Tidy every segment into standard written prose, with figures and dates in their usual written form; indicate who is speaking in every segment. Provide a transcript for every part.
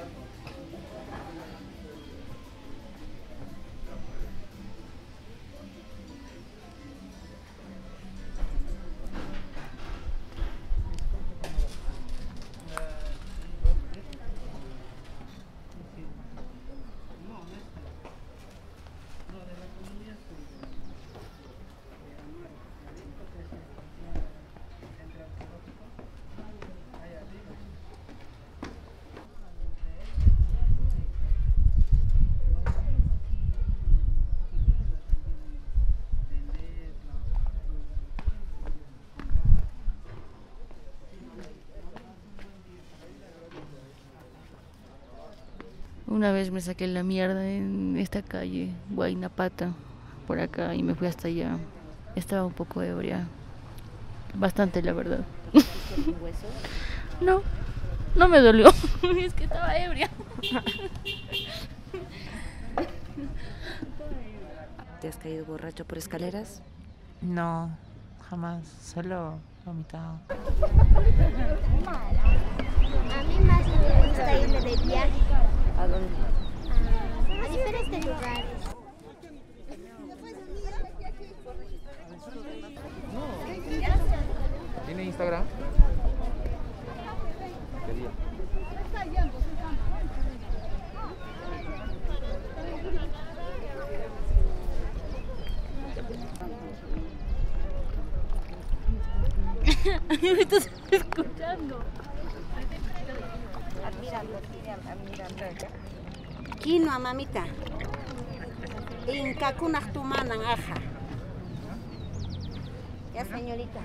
Speaker 1: Una vez me saqué la mierda en esta calle, Guaynapata, por acá, y me fui hasta allá. Estaba un poco ebria. Bastante, la verdad.
Speaker 2: ¿Un hueso?
Speaker 1: No, no me dolió. Es que estaba ebria.
Speaker 2: ¿Te has caído borracho por escaleras?
Speaker 3: No, jamás, solo vomitado.
Speaker 4: A mí más me gusta irme de viaje.
Speaker 2: ¿A dónde?
Speaker 4: A diferentes lugares.
Speaker 5: ¿Tiene Instagram? Quería.
Speaker 1: Me estás escuchando.
Speaker 2: Admirando.
Speaker 6: Quinoa, mamita. Incacunas tumanan aja. Ya, señorita.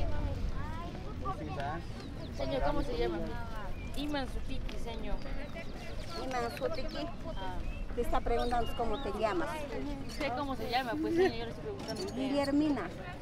Speaker 1: Señor, ¿cómo se llama? Iman Supiki, señor.
Speaker 6: Iman Sutiki. Te está preguntando cómo te llamas.
Speaker 1: Sé cómo se llama, pues señor, yo le estoy preguntando.
Speaker 6: Guillermina.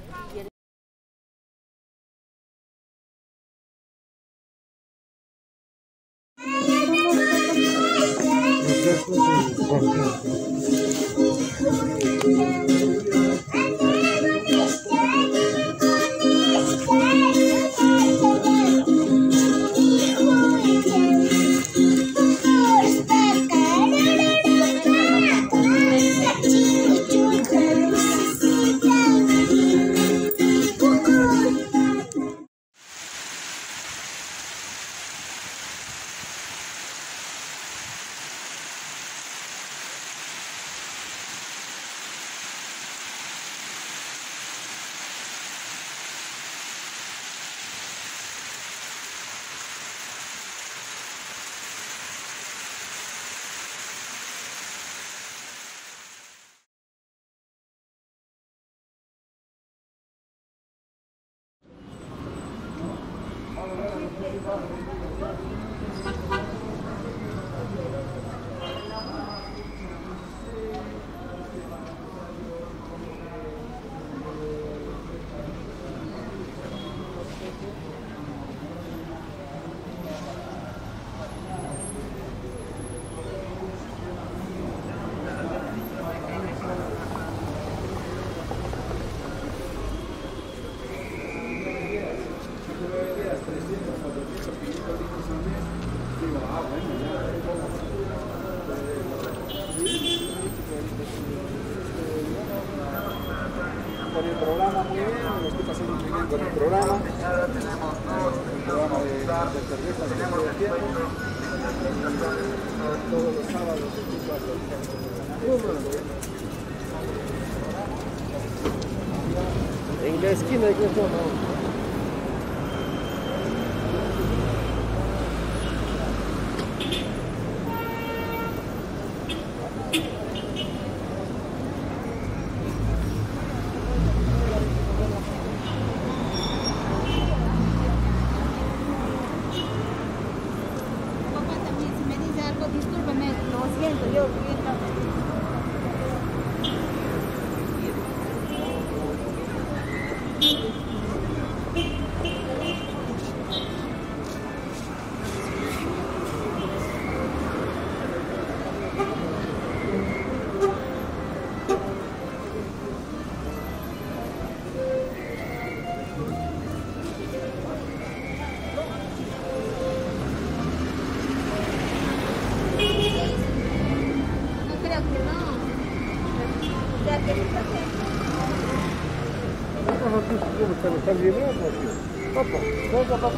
Speaker 5: Con el programa muy bien, lo estoy pasando muy bien con el programa. El programa de cerveza que estoy haciendo. Todos los sábados de 5 a 6. En la esquina de Cristo, no. ¿Están bien? Papá, venga, papá.